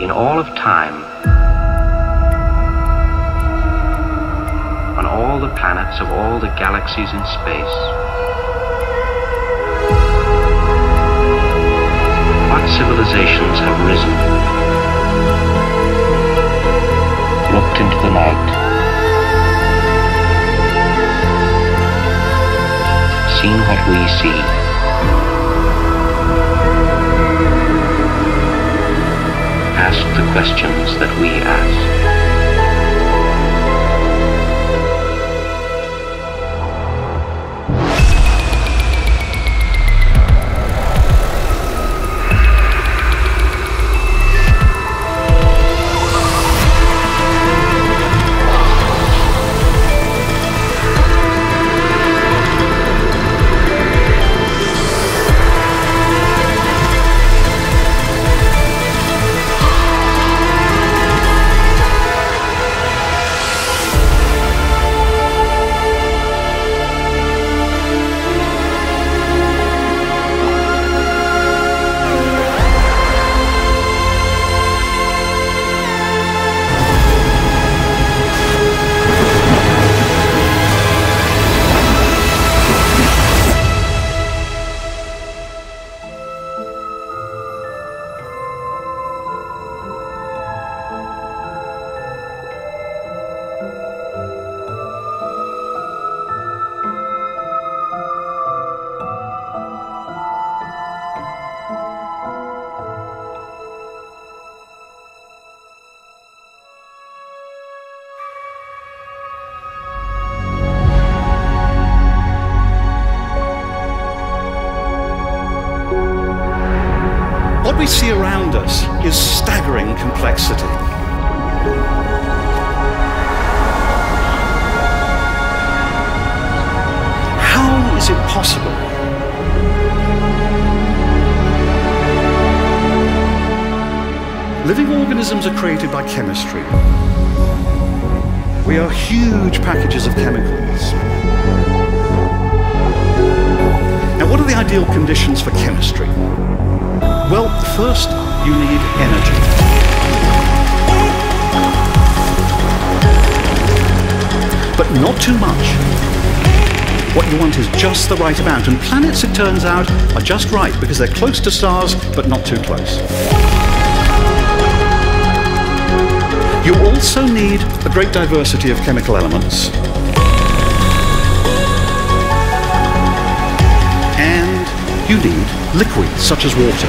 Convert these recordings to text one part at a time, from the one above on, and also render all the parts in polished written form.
in all of time, on all the planets of all the galaxies in space, what civilizations have risen, looked into the night, seen what we see, asked the questions that we ask. What we see around us is staggering complexity. How is it possible? Living organisms are created by chemistry. We are huge packages of chemicals. Now, what are the ideal conditions for chemistry? Well, first, you need energy. But not too much. What you want is just the right amount, and planets, it turns out, are just right because they're close to stars, but not too close. You also need a great diversity of chemical elements. You need liquids, such as water.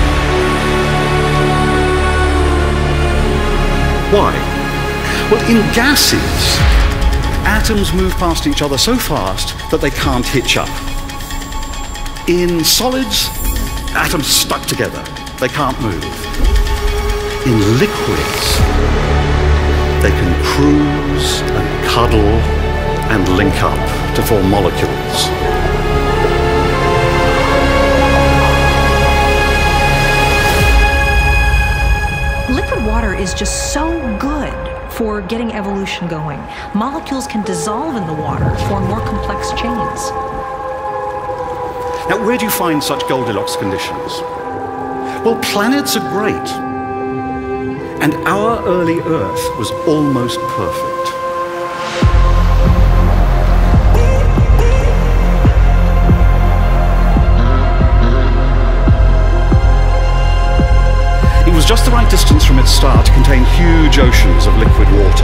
Why? Well, in gases, atoms move past each other so fast that they can't hitch up. In solids, atoms stuck together. They can't move. In liquids, they can cruise and cuddle and link up to form molecules. Liquid water is just so good for getting evolution going. Molecules can dissolve in the water, form more complex chains. Now, where do you find such Goldilocks conditions? Well, planets are great. And our early Earth was almost perfect. It was just the right distance from its star to contain huge oceans of liquid water.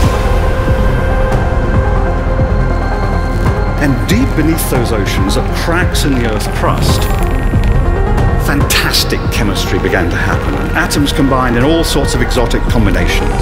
And deep beneath those oceans, at cracks in the Earth's crust, fantastic chemistry began to happen, and atoms combined in all sorts of exotic combinations.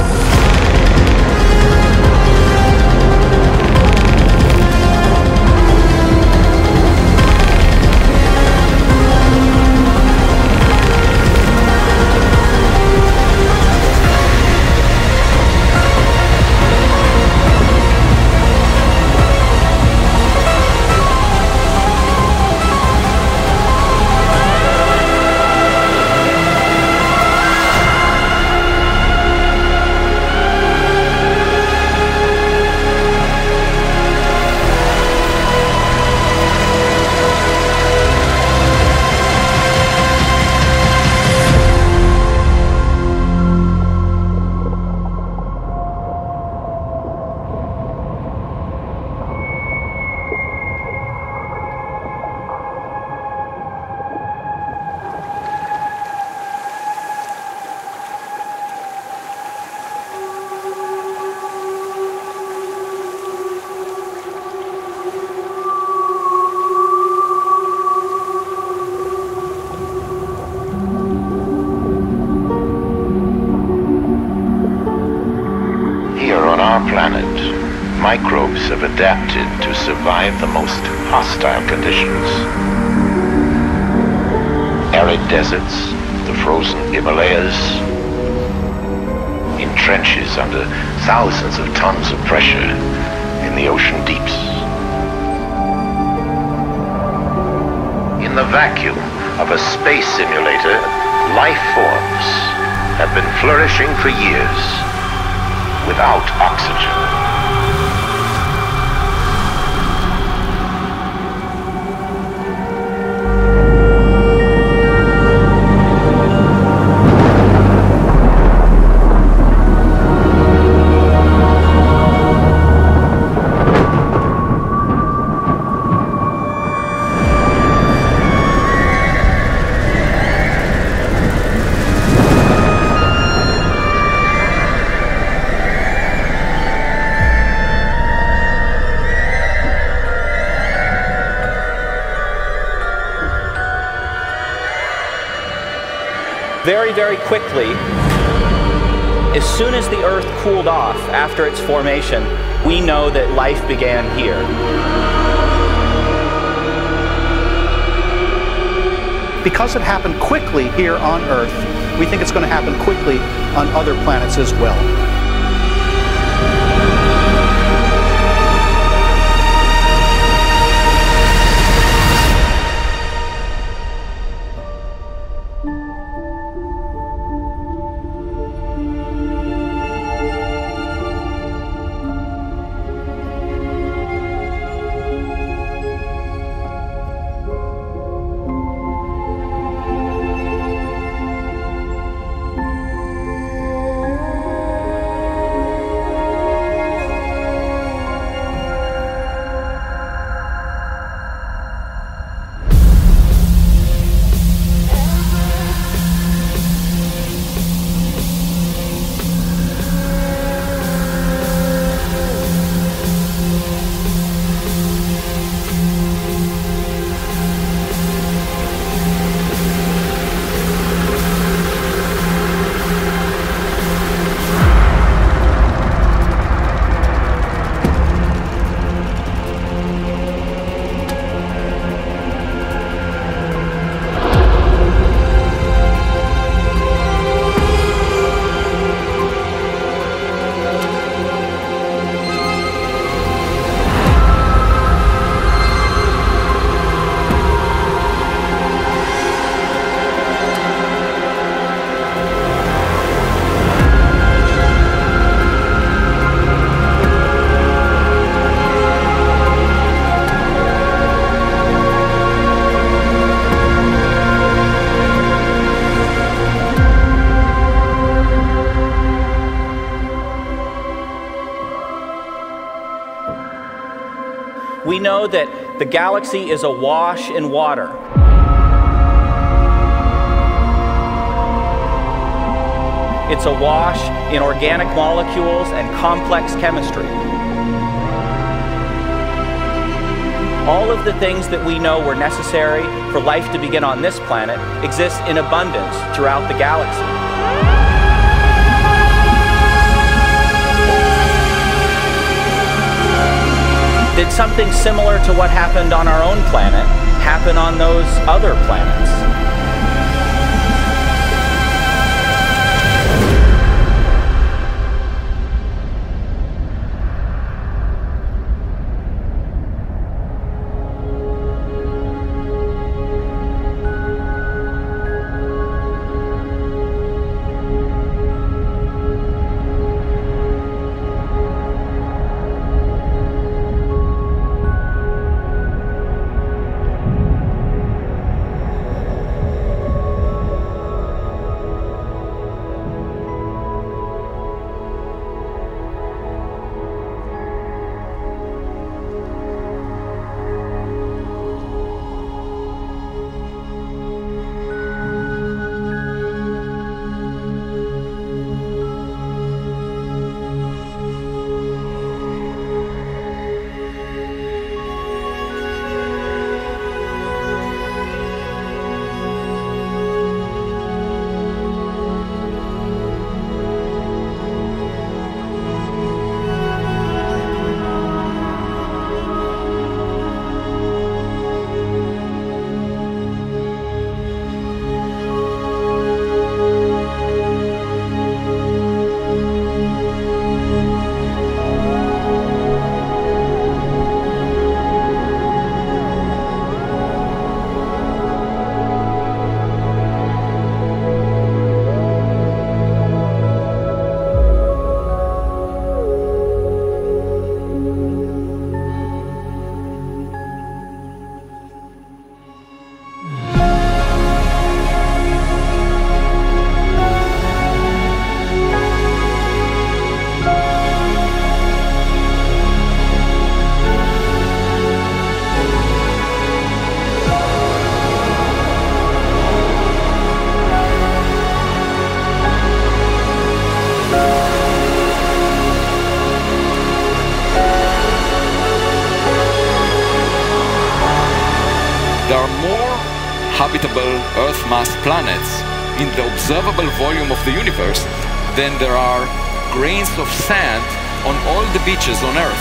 On our planet, microbes have adapted to survive the most hostile conditions. Arid deserts, the frozen Himalayas, in trenches under thousands of tons of pressure in the ocean deeps. In the vacuum of a space simulator, life forms have been flourishing for years without oxygen. Very, very quickly, as soon as the Earth cooled off after its formation, we know that life began here. Because it happened quickly here on Earth, we think it's going to happen quickly on other planets as well. We know that the galaxy is awash in water. It's awash in organic molecules and complex chemistry. All of the things that we know were necessary for life to begin on this planet exist in abundance throughout the galaxy. Did something similar to what happened on our own planet happen on those other planets? there are more habitable Earth-mass planets in the observable volume of the universe than there are grains of sand on all the beaches on Earth.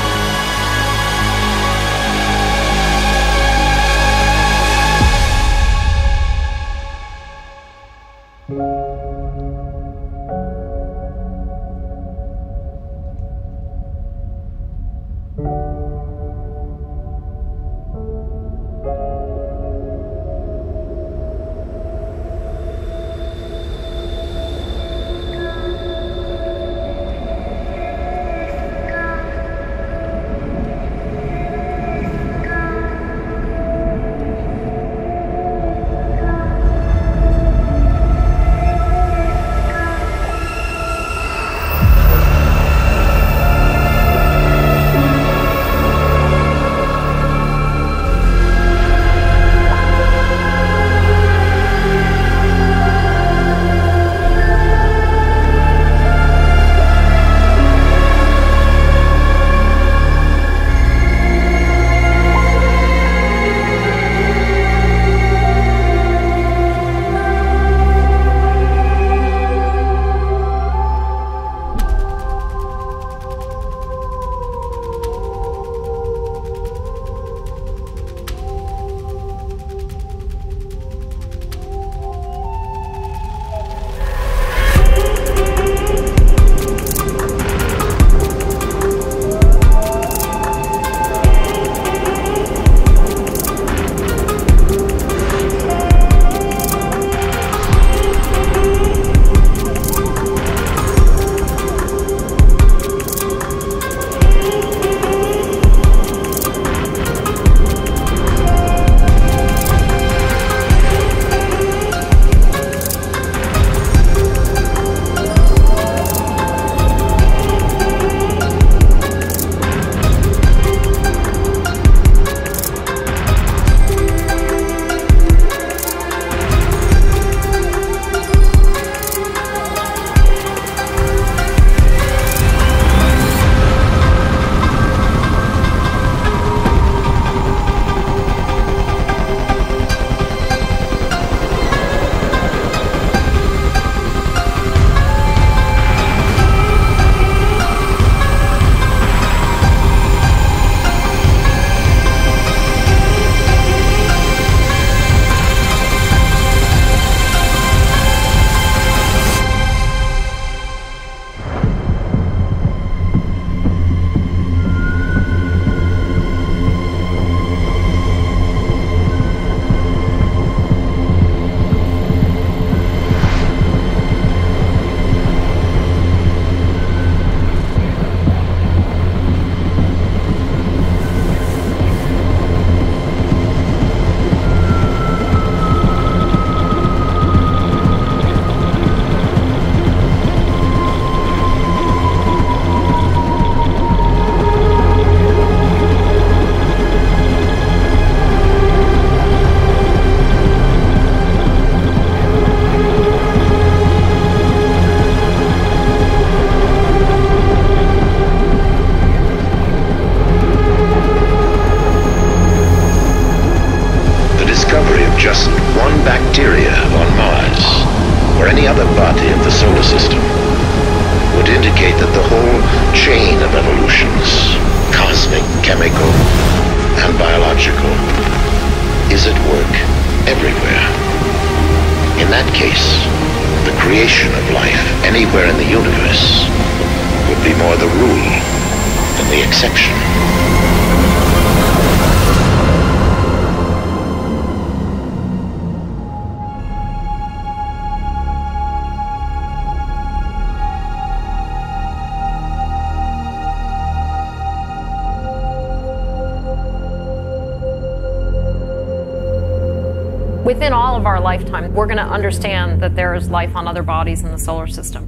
Within all of our lifetime, we're going to understand that there is life on other bodies in the solar system.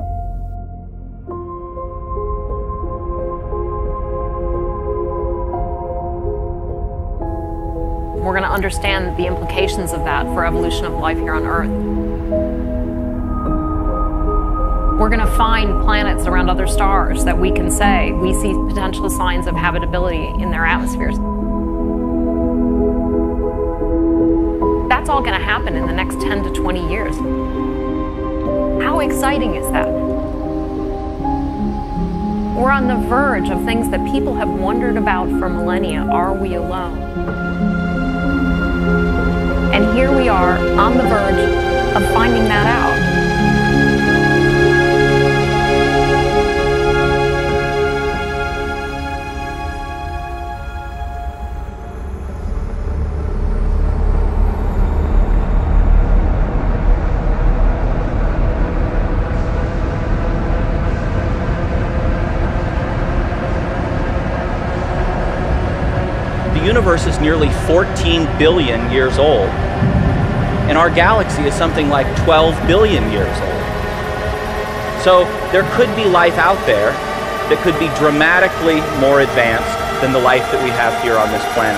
We're going to understand the implications of that for evolution of life here on Earth. We're going to find planets around other stars that we can say we see potential signs of habitability in their atmospheres. That's all going to happen in the next 10 to 20 years. How exciting is that? We're on the verge of things that people have wondered about for millennia. Are we alone? And here we are on the verge of finding that out. The universe is nearly 14 billion years old, and our galaxy is something like 12 billion years old. So there could be life out there that could be dramatically more advanced than the life that we have here on this planet.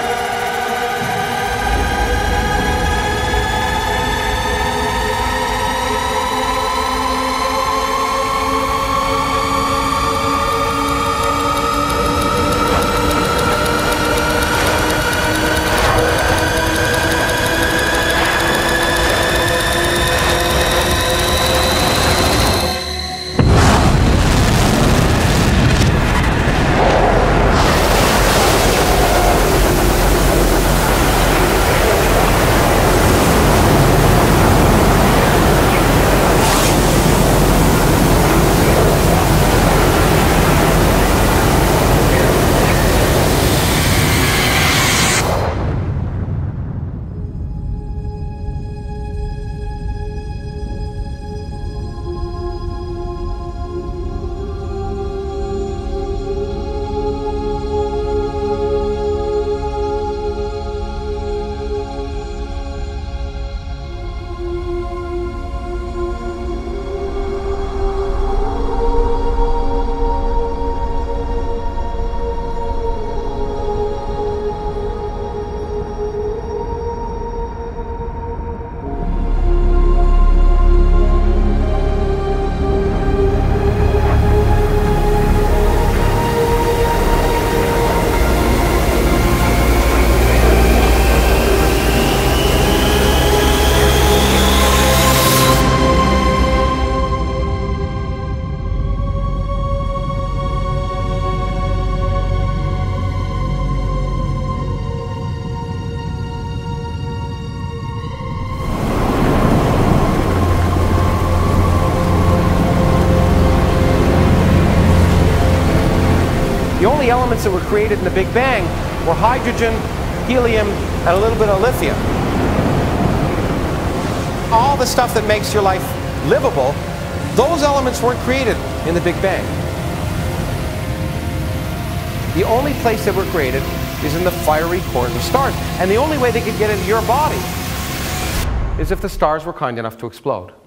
The only elements that were created in the Big Bang were hydrogen, helium, and a little bit of lithium. All the stuff that makes your life livable, those elements weren't created in the Big Bang. The only place they were created is in the fiery cores of stars. And the only way they could get into your body is if the stars were kind enough to explode.